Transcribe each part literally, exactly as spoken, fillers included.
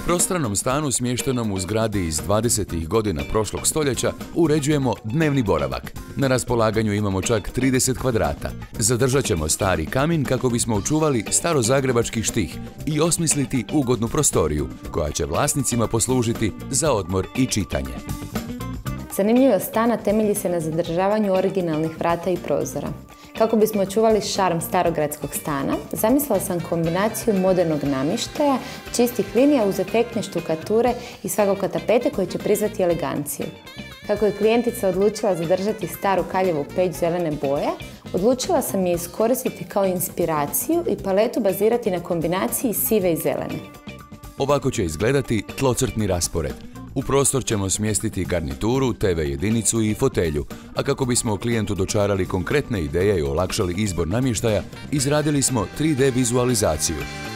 prostranom stanu smještenom u zgradi iz dvadesetih godina prošlog stoljeća uređujemo dnevni boravak. Na raspolaganju imamo čak trideset kvadrata. Zadržat ćemo stari kamin kako bismo očuvali starozagrebački štih i osmisliti ugodnu prostoriju koja će vlasnicima poslužiti za odmor i čitanje. Zanimljivost stana temelji se na zadržavanju originalnih vrata i prozora. Kako bismo očuvali šarm starogradskog stana, zamislila sam kombinaciju modernog namještaja, čistih linija uz efektne štukature i svakako tapete koje će prizvati eleganciju. Kako je klijentica odlučila zadržati staru kaljevu peć zelene boje, odlučila sam je iskoristiti kao inspiraciju i paletu bazirati na kombinaciji sive i zelene. Ovako će izgledati tlocrtni raspored. U prostor ćemo smjestiti garnituru, te ve jedinicu i fotelju, a kako bismo klijentu dočarali konkretne ideje i olakšali izbor namještaja, izradili smo tri de vizualizaciju.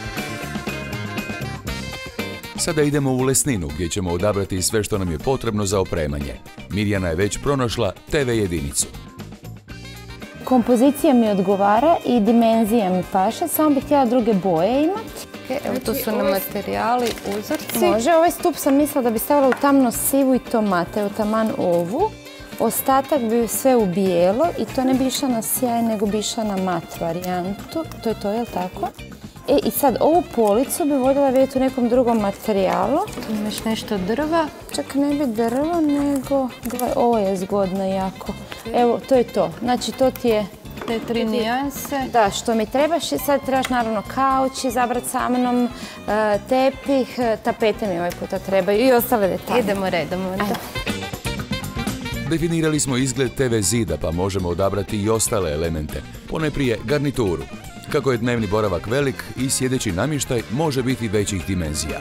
Sada idemo u lesninu gdje ćemo odabrati sve što nam je potrebno za opremanje. Mirjana je već pronašla te ve jedinicu. Kompozicija mi odgovara i dimenzija mi paše, samo bih htjela druge boje imati. Evo to su nam materijali, uzorci. Može, ovaj stup sam mislila da bi stavila u tamno sivu i tomate, evo taman ovu. Ostatak bi sve u bijelo i to ne bi išla na sjaj, nego bi išla na mat varijantu. To je to, je li tako? E, i sad ovu policu bi voljela vidjeti u nekom drugom materijalu. Tu imaš nešto drva. Čak ne bi drvo, nego... Ovo je zgodno jako. Evo, to je to. Znači, to ti je... Te tri nijanse. Da, što mi trebaš i sad trebaš naravno kauč, izabrati sa mnom, tepih, tapete mi ovaj puta trebaju i ostale detalje. Idemo redom onda. Definirali smo izgled te ve zida pa možemo odabrati i ostale elemente. Ponajprije garnituru. Kako je dnevni boravak velik i sjedeći namještaj može biti većih dimenzija.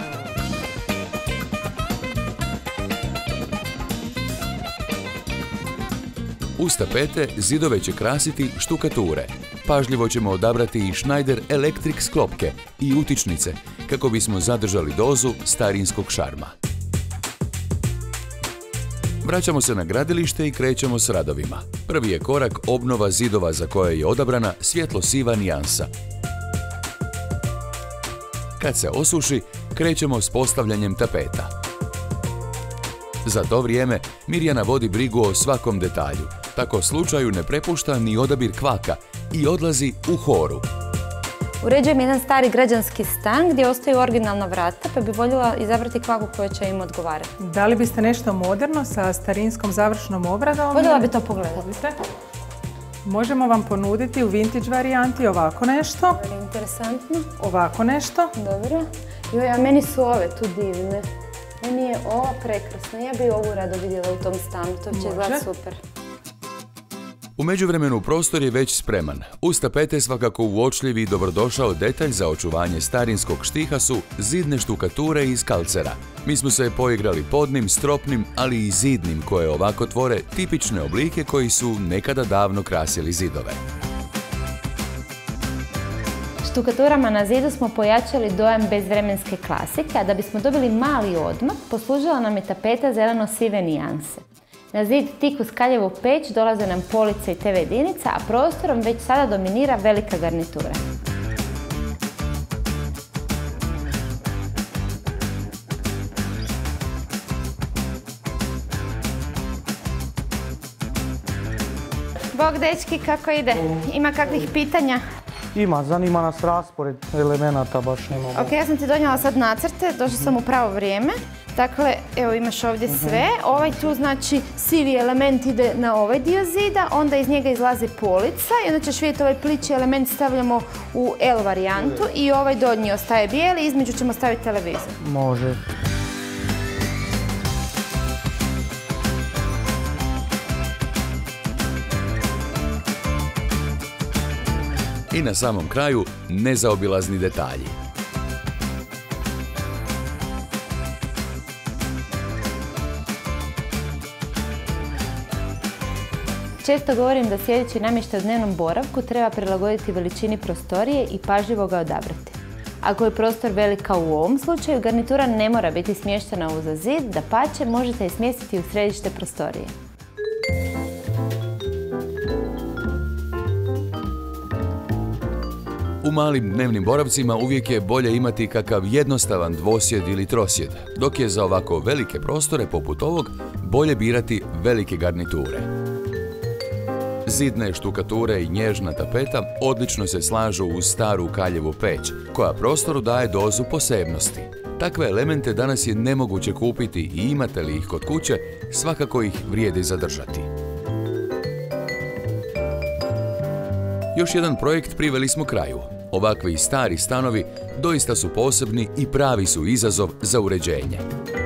Uz tapete zidove će krasiti štukature. Pažljivo ćemo odabrati i Schneider Electric sklopke i utičnice kako bismo zadržali dozu starinskog šarma. Vraćamo se na gradilište i krećemo s radovima. Prvi je korak obnova zidova za koje je odabrana svjetlo-siva nijansa. Kad se osuši, krećemo s postavljanjem tapeta. Za to vrijeme Mirjana vodi brigu o svakom detalju. Tako slučaju ne prepušta ni odabir kvaka i odlazi u horu. Uređujem jedan stari građanski stan gdje ostaju originalna vrata, pa bi voljela izabrati kvaku koja će im odgovarati. Da li biste nešto moderno sa starinskom završnom obradom? Voljela bi to pogledati. Možemo vam ponuditi u vintage varijanti ovako nešto. Interesantno. Ovako nešto. Dobro. Joj, a meni su ove tu divne. Meni je ova prekrasna. Ja bi ovu rado vidjela u tom stanu. To će izgledati super. U međuvremenu prostor je već spreman. Uz tapete svakako uočljiv i dobrodošao detalj za očuvanje starinskog štiha su zidne štukature iz kalcera. Mi smo se poigrali podnim, stropnim, ali i zidnim koje ovako tvore tipične oblike koji su nekada davno krasili zidove. Štukaturama na zidu smo pojačali dojam bezvremenske klasike, a da bismo dobili mali odmak, poslužila nam je tapeta zeleno-sive nijanse. Na zid tik uz kaljevu peć dolaze nam police i te ve jedinica, a prostorom već sada dominira velika garnitura. Bog dečki, kako ide? Ima kakvih pitanja? Ima, zanima nas raspored elemenata, baš ne mogu. Ok, ja sam ti donijela sad nacrte, došla sam u pravo vrijeme. Dakle, evo imaš ovdje sve. Ovaj tu, znači, sivi element ide na ovaj dio zida, onda iz njega izlazi polica i onda ćeš vidjeti ovaj plići element stavljamo u L varijantu i ovaj donji ostaje bijeli, između ćemo staviti televizor. Može. I na samom kraju nezaobilazni detalji. Često govorim da sjedeći namještaj u dnevnom boravku treba prilagoditi veličini prostorije i pažljivo ga odabrati. Ako je prostor velik kao u ovom slučaju, garnitura ne mora biti smještena uza zid, dapače možete je smjestiti u središte prostorije. U malim dnevnim boravcima uvijek je bolje imati kakav jednostavan dvosjed ili trosjed, dok je za ovako velike prostore poput ovog bolje birati velike garniture. Zidne štukature i nježna tapeta odlično se slažu uz staru kaljevu peć, koja prostoru daje dozu posebnosti. Takve elemente danas je nemoguće kupiti i imate li ih kod kuće, svakako ih vrijedi zadržati. Još jedan projekt priveli smo kraju. Ovakvi stari stanovi doista su posebni i pravi su izazov za uređenje.